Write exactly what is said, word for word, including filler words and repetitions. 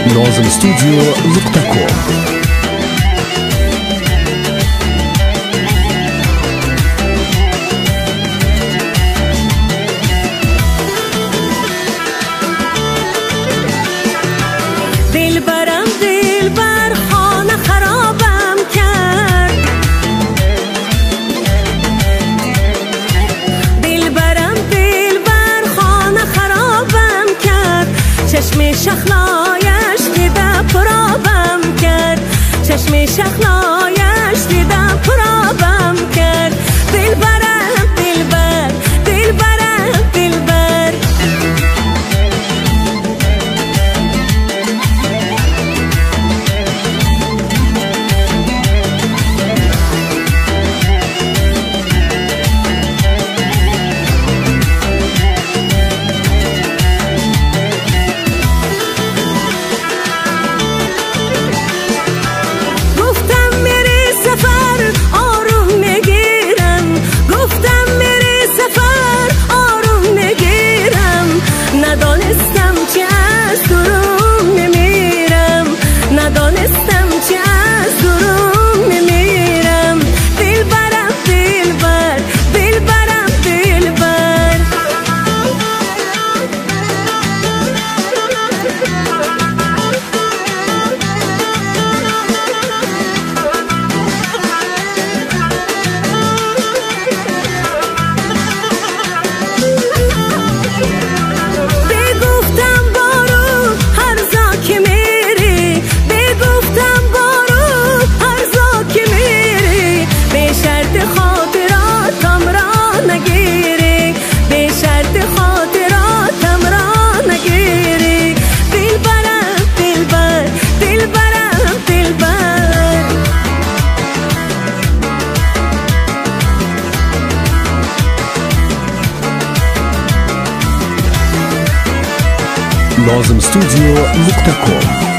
ناظم ستوديو نقطة كوم. دلبرم دلبر خانه خرابم کرد، دلبرم دلبر خانه خرابم کرد، چشم شخلایش دیدم پرابم کرد، چشم شخلایش دیدم پرابم کرد. دلبرم دلبر دلبرم دلبر ناظم ستوديو نقطة كوم.